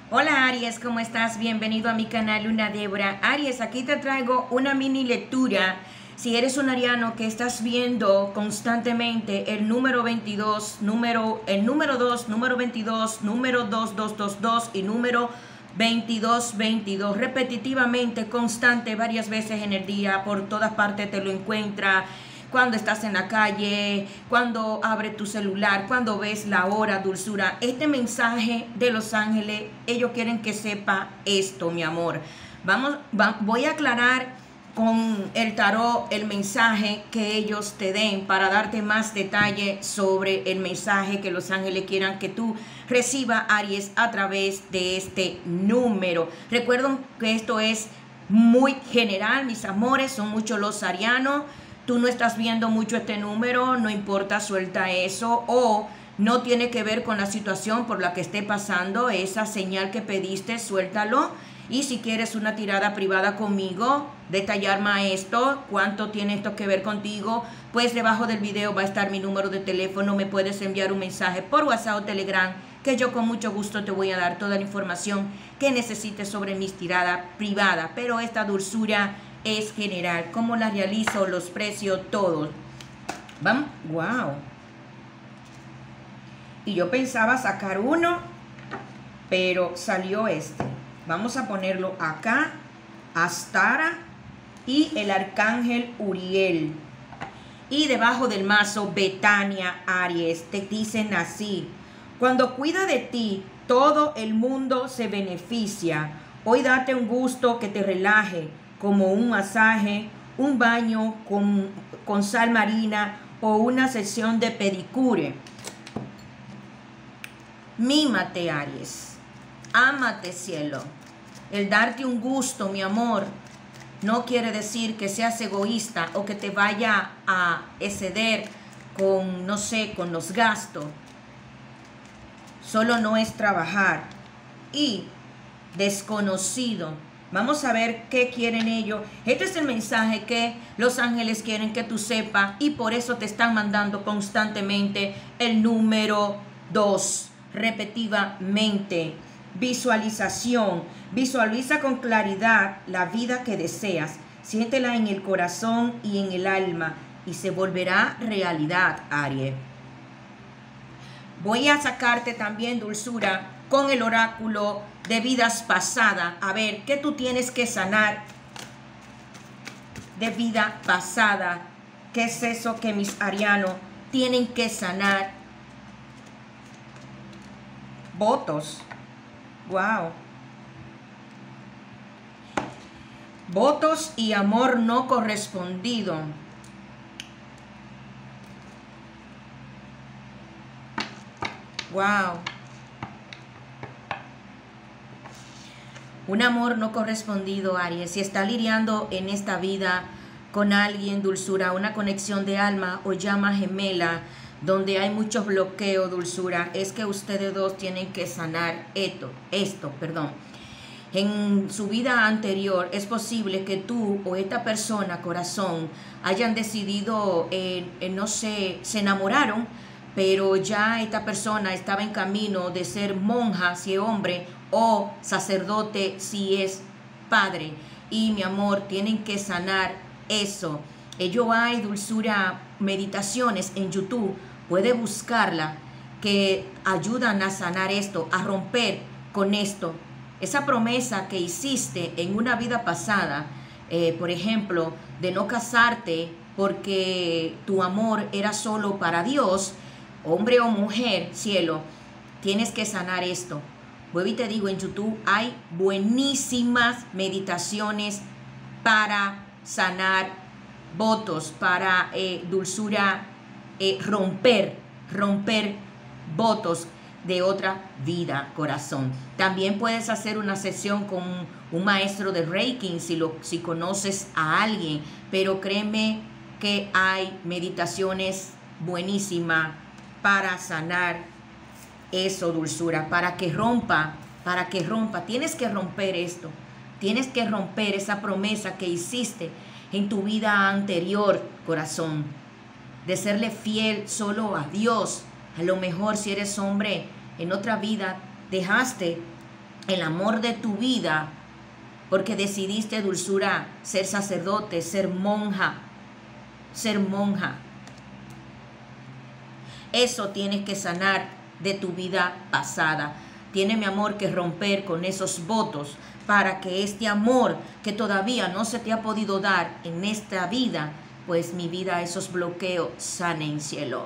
Hola Aries, ¿cómo estás? Bienvenido a mi canal Luna Débora. Aries, aquí te traigo una mini lectura. Si eres un ariano que estás viendo constantemente el número 22, el número 2, número 22, número 2222 y número 2222, repetitivamente, constante, varias veces en el día, por todas partes te lo encuentras. Cuando estás en la calle, cuando abres tu celular, cuando ves la hora, dulzura. Este mensaje de los ángeles, ellos quieren que sepa esto, mi amor. Voy a aclarar con el tarot el mensaje que ellos te den para darte más detalle sobre el mensaje que los ángeles quieran que tú recibas, Aries, a través de este número. Recuerden que esto es muy general, mis amores, son muchos los arianos. Tú no estás viendo mucho este número, no importa, suelta eso, o no tiene que ver con la situación por la que esté pasando, esa señal que pediste, suéltalo. Y si quieres una tirada privada conmigo, detallar más esto, cuánto tiene esto que ver contigo, pues debajo del video va a estar mi número de teléfono, me puedes enviar un mensaje por WhatsApp o Telegram, que yo con mucho gusto te voy a dar toda la información que necesites sobre mis tiradas privadas. Pero esta dulzura es general, cómo la realizo, los precios, todo. Vamos, wow. Y yo pensaba sacar uno, pero salió este. Vamos a ponerlo acá, Astara y el arcángel Uriel. Y debajo del mazo, Betania, Aries, te dicen así: cuando cuida de ti, todo el mundo se beneficia. Hoy date un gusto que te relaje, como un masaje, un baño con sal marina o una sesión de pedicure. Mímate, Aries. Ámate, cielo. El darte un gusto, mi amor, no quiere decir que seas egoísta o que te vaya a exceder con, no sé, con los gastos. Solo no es trabajar. Y desconocido. Vamos a ver qué quieren ellos. Este es el mensaje que los ángeles quieren que tú sepas, y por eso te están mandando constantemente el número 2, repetitivamente. Visualización. Visualiza con claridad la vida que deseas. Siéntela en el corazón y en el alma y se volverá realidad, Aries. Voy a sacarte también, dulzura, con el oráculo de vidas pasadas. A ver, ¿qué tú tienes que sanar de vida pasada? ¿Qué es eso que mis arianos tienen que sanar? Votos. Wow. Votos y amor no correspondido. Wow. Un amor no correspondido, Aries. Si está lidiando en esta vida con alguien, dulzura, una conexión de alma o llama gemela, donde hay muchos bloqueos, dulzura, es que ustedes dos tienen que sanar esto. En su vida anterior es posible que tú o esta persona, corazón, hayan decidido, no sé, se enamoraron, pero ya esta persona estaba en camino de ser monja si es hombre o sacerdote si es padre. Y mi amor, tienen que sanar eso. Ellos hay, dulzura, meditaciones en YouTube, puede buscarla, que ayudan a sanar esto, a romper con esto. Esa promesa que hiciste en una vida pasada, por ejemplo, de no casarte porque tu amor era solo para Dios, hombre o mujer, cielo, tienes que sanar esto. Vuelvo y te digo, en YouTube hay buenísimas meditaciones para sanar votos, para dulzura, romper votos de otra vida, corazón. También puedes hacer una sesión con un maestro de Reiki si conoces a alguien, pero créeme que hay meditaciones buenísimas para sanar eso, dulzura, para que rompa. Tienes que romper esto, tienes que romper esa promesa que hiciste en tu vida anterior, corazón, de serle fiel solo a Dios. A lo mejor si eres hombre, en otra vida dejaste el amor de tu vida, porque decidiste, dulzura, ser sacerdote, ser monja, ser monja. Eso tienes que sanar de tu vida pasada. Tiene, mi amor, que romper con esos votos para que este amor que todavía no se te ha podido dar en esta vida, pues mi vida, esos bloqueos sanen, cielo,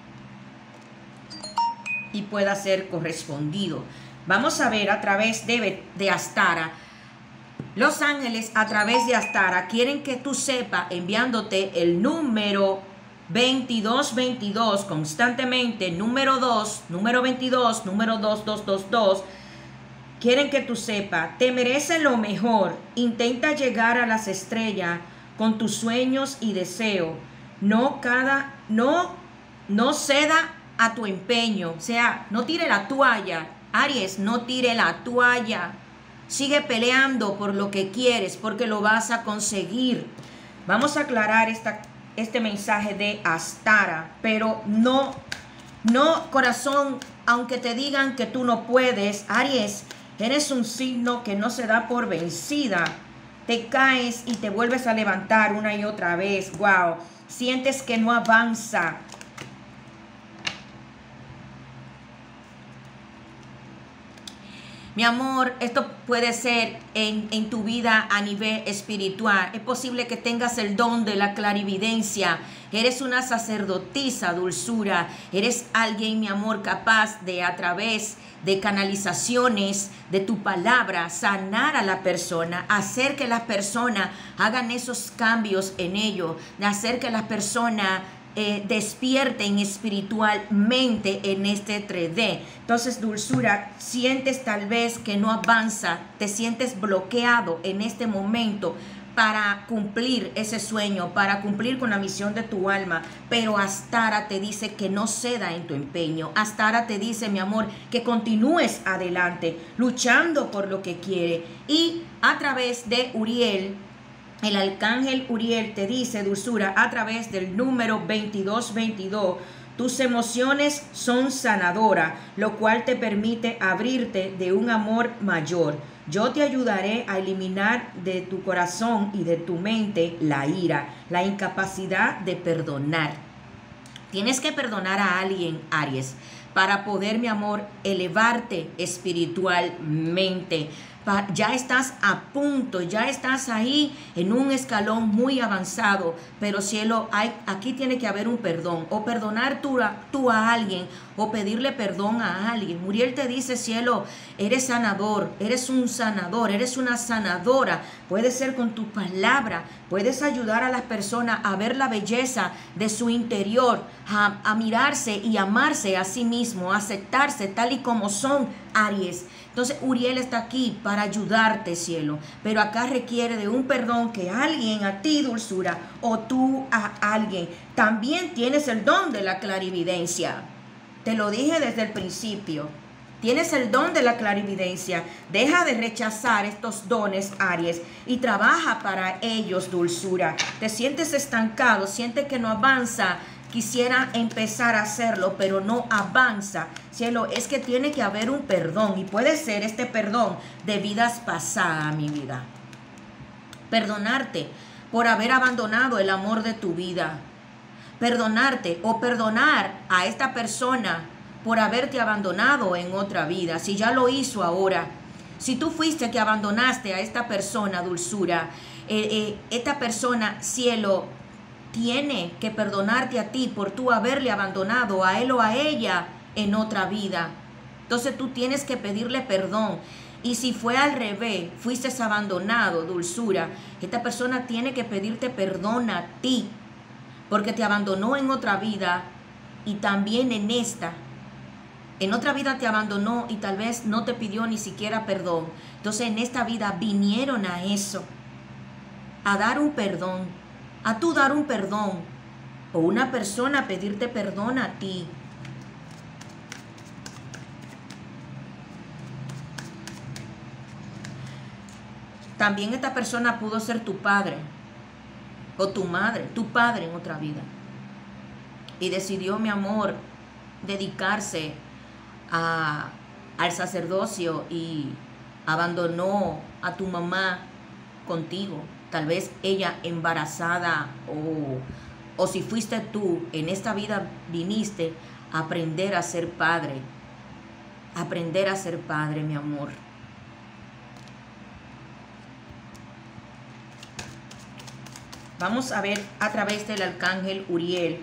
y pueda ser correspondido. Vamos a ver a través de Astara. Los ángeles a través de Astara quieren que tú sepas, enviándote el número 2222 constantemente, número 2, número 22, número 2222. Quieren que tú sepas, te mereces lo mejor. Intenta llegar a las estrellas con tus sueños y deseos. No ceda a tu empeño. O sea, no tire la toalla. Aries, no tire la toalla. Sigue peleando por lo que quieres, porque lo vas a conseguir. Vamos a aclarar este mensaje de Astara, pero no, corazón, aunque te digan que tú no puedes, Aries, eres un signo que no se da por vencida. Te caes y te vuelves a levantar una y otra vez. Wow, sientes que no avanza. Mi amor, esto puede ser en tu vida a nivel espiritual. Es posible que tengas el don de la clarividencia. Eres una sacerdotisa, dulzura. Eres alguien, mi amor, capaz de, a través de canalizaciones de tu palabra, sanar a la persona, hacer que las personas hagan esos cambios en ello, de hacer que las personas despierten espiritualmente en este 3D. Entonces, dulzura, sientes tal vez que no avanza, te sientes bloqueado en este momento para cumplir ese sueño, para cumplir con la misión de tu alma, pero Astara te dice que no ceda en tu empeño. Astara te dice, mi amor, que continúes adelante, luchando por lo que quiere. Y a través de Uriel, el arcángel Uriel te dice, dulzura, a través del número 2222, tus emociones son sanadoras, lo cual te permite abrirte de un amor mayor. Yo te ayudaré a eliminar de tu corazón y de tu mente la ira, la incapacidad de perdonar. Tienes que perdonar a alguien, Aries, para poder, mi amor, elevarte espiritualmente. Ya estás a punto, ya estás ahí en un escalón muy avanzado, pero cielo, aquí tiene que haber un perdón, o perdonar tú a alguien, o pedirle perdón a alguien. Muriel te dice, cielo, eres sanador, eres un sanador, eres una sanadora. Puede ser con tu palabra, puedes ayudar a las personas a ver la belleza de su interior, a mirarse y amarse a sí mismo, a aceptarse tal y como son, Aries. Entonces Uriel está aquí para ayudarte, cielo, pero acá requiere de un perdón que alguien a ti, dulzura, o tú a alguien. También tienes el don de la clarividencia. Te lo dije desde el principio. Tienes el don de la clarividencia. Deja de rechazar estos dones, Aries, y trabaja para ellos, dulzura. Te sientes estancado, sientes que no avanza. Quisiera empezar a hacerlo, pero no avanza. Cielo, es que tiene que haber un perdón, y puede ser este perdón de vidas pasadas, mi vida. Perdonarte por haber abandonado el amor de tu vida. Perdonarte o perdonar a esta persona por haberte abandonado en otra vida. Si ya lo hizo ahora, si tú fuiste que abandonaste a esta persona, dulzura, esta persona, cielo, tiene que perdonarte a ti por tú haberle abandonado a él o a ella en otra vida. Entonces tú tienes que pedirle perdón. Y si fue al revés, fuiste abandonado, dulzura, esta persona tiene que pedirte perdón a ti, porque te abandonó en otra vida y también en esta. En otra vida te abandonó y tal vez no te pidió ni siquiera perdón. Entonces en esta vida vinieron a eso, a dar un perdón, a tú dar un perdón, o una persona pedirte perdón a ti. También esta persona pudo ser tu padre o tu madre, tu padre en otra vida. Y decidió, mi amor, dedicarse al sacerdocio y abandonó a tu mamá contigo. Tal vez ella embarazada o si fuiste tú, en esta vida viniste a aprender a ser padre. Aprender a ser padre, mi amor. Vamos a ver a través del arcángel Uriel.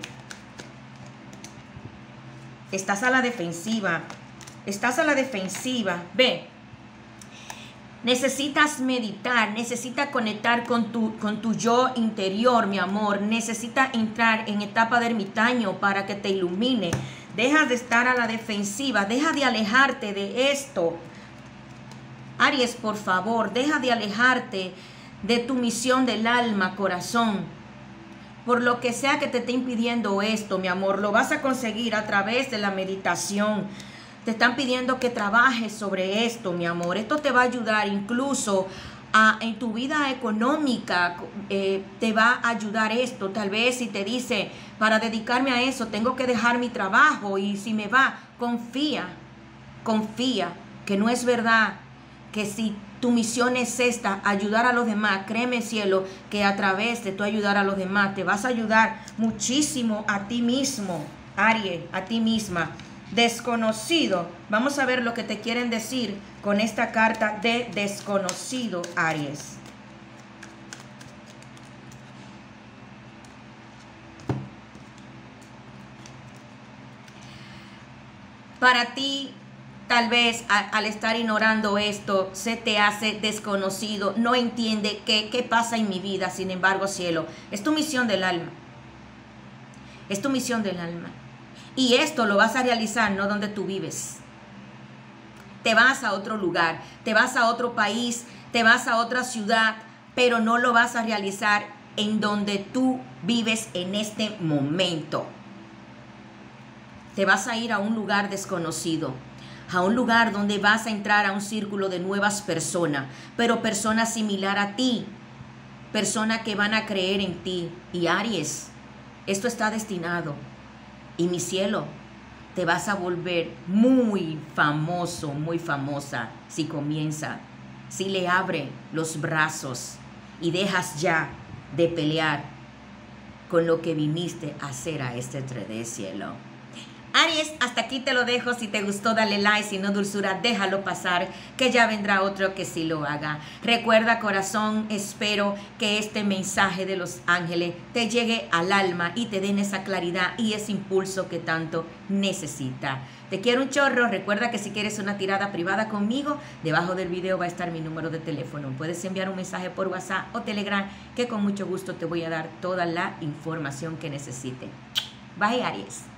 Estás a la defensiva. Estás a la defensiva. Ve. Necesitas meditar, necesitas conectar con tu yo interior, mi amor. Necesitas entrar en etapa de ermitaño para que te ilumine. Deja de estar a la defensiva, deja de alejarte de esto. Aries, por favor, deja de alejarte de tu misión del alma, corazón. Por lo que sea que te esté impidiendo esto, mi amor, lo vas a conseguir a través de la meditación. Te están pidiendo que trabajes sobre esto, mi amor. Esto te va a ayudar incluso en tu vida económica. Te va a ayudar esto. Tal vez si te dice, para dedicarme a eso, tengo que dejar mi trabajo. Y si me va, confía que no es verdad. Que si tu misión es esta, ayudar a los demás, créeme, cielo, que a través de tu ayudar a los demás, te vas a ayudar muchísimo a ti mismo, Aries, a ti misma. Desconocido, vamos a ver lo que te quieren decir con esta carta de desconocido, Aries. Para ti, tal vez al estar ignorando esto, se te hace desconocido, no entiende qué pasa en mi vida. Sin embargo, cielo, es tu misión del alma. Es tu misión del alma. Y esto lo vas a realizar no donde tú vives. Te vas a otro lugar, te vas a otro país, te vas a otra ciudad, pero no lo vas a realizar en donde tú vives en este momento. Te vas a ir a un lugar desconocido, a un lugar donde vas a entrar a un círculo de nuevas personas, pero personas similar a ti, personas que van a creer en ti. Y Aries, esto está destinado. Y mi cielo, te vas a volver muy famoso, muy famosa si comienza, si le abre los brazos y dejas ya de pelear con lo que viniste a hacer a este 3D, cielo. Aries, hasta aquí te lo dejo. Si te gustó, dale like. Si no, dulzura, déjalo pasar, que ya vendrá otro que sí lo haga. Recuerda, corazón, espero que este mensaje de los ángeles te llegue al alma y te den esa claridad y ese impulso que tanto necesita. Te quiero un chorro. Recuerda que si quieres una tirada privada conmigo, debajo del video va a estar mi número de teléfono. Puedes enviar un mensaje por WhatsApp o Telegram, que con mucho gusto te voy a dar toda la información que necesite. Bye, Aries.